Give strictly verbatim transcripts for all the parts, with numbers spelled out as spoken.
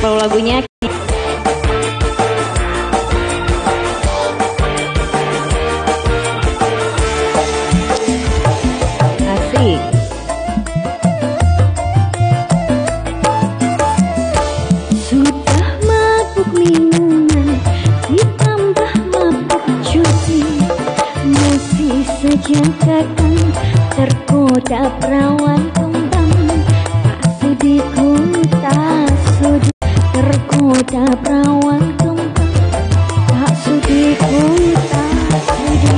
follow lagunya. Asik. Sudah mabuk minuman, ditambah mabuk judi, masih saja kadang tergoda perawan kembang. Tak sudi ku, tak sudi tergoda perawan kembang. Tak sudi ku, tak sudi.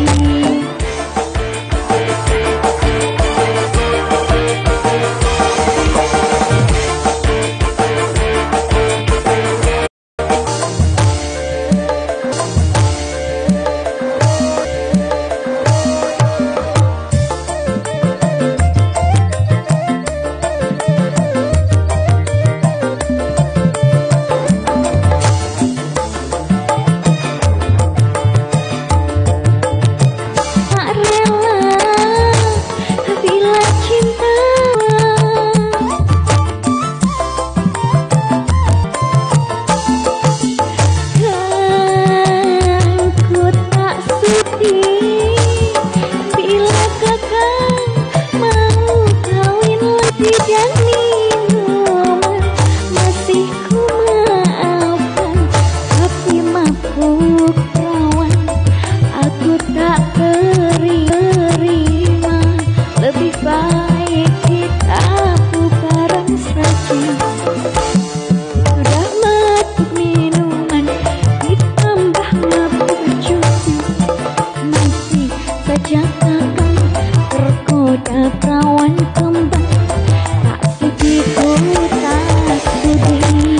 Tergoda perawan kembang, tak sudi ku, tak sudi.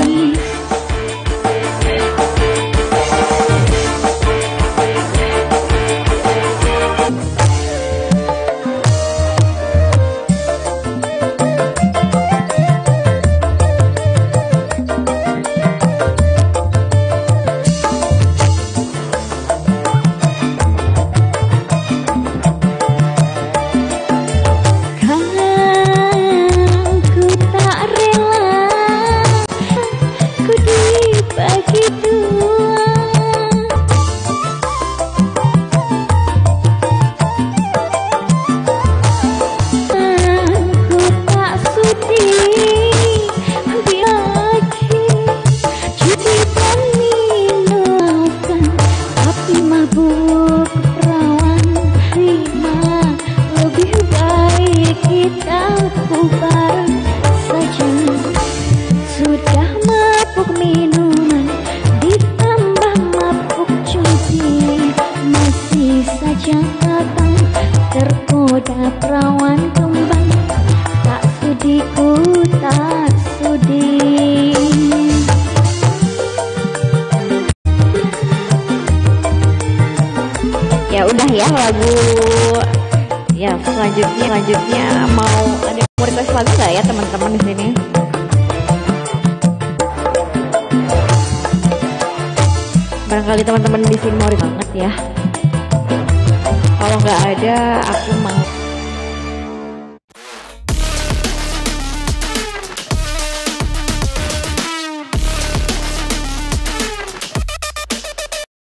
Sudah mabuk minuman, ditambah mabuk judi, masih saja kadang tergoda perawan kembang. Tak sudi ku, tak sudi. Ya udah ya lagu. Ya selanjutnya, selanjutnya mau ada yang mau request lagu nggak ya teman-teman di sini? Barangkali teman-teman di sini mau banget ya. Kalau nggak ada, aku mau